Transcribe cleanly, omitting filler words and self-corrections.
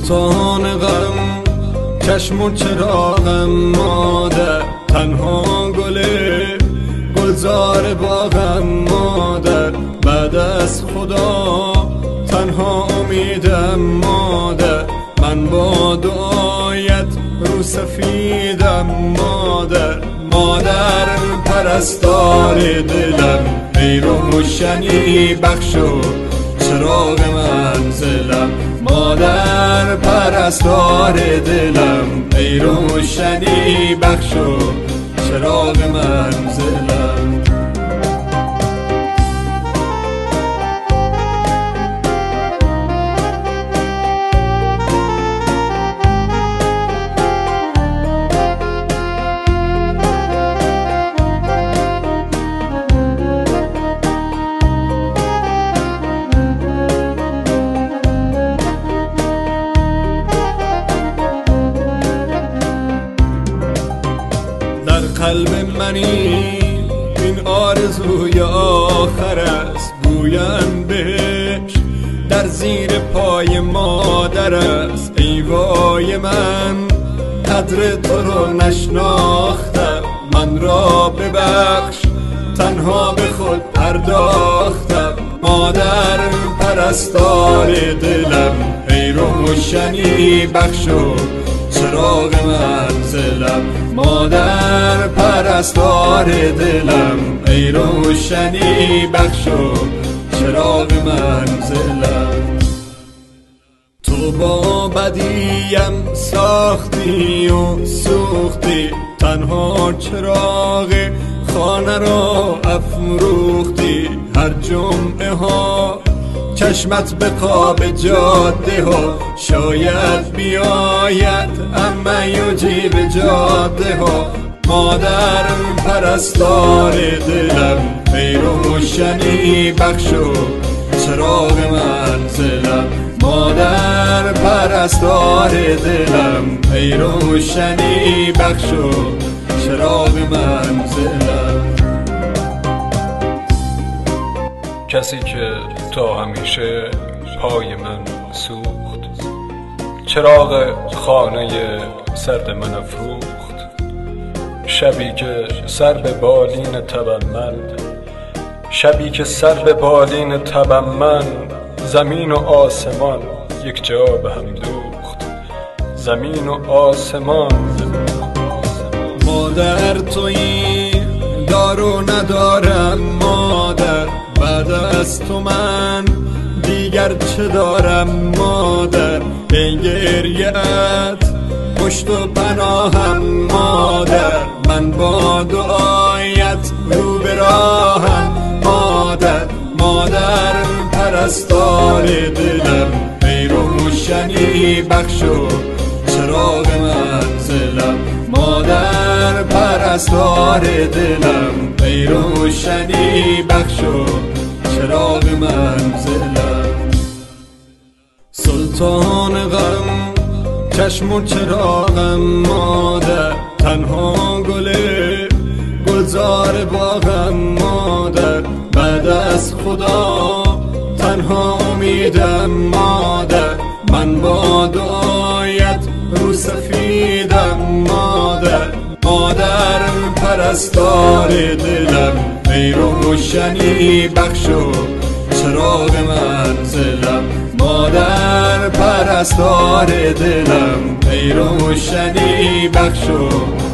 سلطان غم چشم و چراغم مادر، تنها گلزار باغم مادر، بعد از خدا تنها امیدم مادر، من با دعایت رو سفیدم مادر. مادر پرستار دلم، ای روشنی بخشو چراغ منزلم. مادر پرستار دلم، ای روشنی بخشو چراغ منزلم. قلب منی این آرزوی آخر است، گویم بهش در زیر پای مادر است. ای وای من قدر تو رو نشناختم، من را ببخش تنها به خود پرداختم. مادر پرستار دلم، ای روشنی بخشو چراغ منزلم. مادر پرستار دلم، ای روشنی بخشو چراغ منزلم. تو با بدیم ساختی و سوختی، تنها چراغ خانه را افروختی. هر جمعه ها چشمت به خواب جاده ها، شاید بیاید اما یجیب جاده ها. مادر پرستار دلم، ای روشنی بخشو چراغ منزلم. مادر پرستار دلم، ای روشنی بخشو چراغ منزلم. کسی که تا همیشه پای من سوخت، چراغ خانه سرد من افروخت. شبی که سر به بالین تبم من، شبی که سر به بالین تبم من، زمین و آسمان یک جا به هم دوخت. زمین و آسمان. مادر تویی دارو ندارم مادر، بعد از تو من دیگر چه دارم مادر. ای گریه‌ات پشت و پناهم مادر، من با دعایت رو به راهم مادر. مادر پرستار دلم، ای روشنی بخشو چراغ منزلم. مادر پرستار دلم، ای روشنی بخشو چراغ منزلم. سلطان غم چشم و چراغم مادر، تنها گلزار باغم مادر، بعد از خدا تنها امیدم مادر. من با دعایت رو سفیدم مادر. مادر پرستار دلم، ای روشنی بخشو چراغ منزلم. مادر پرستار دلم، ای روشنی بخشو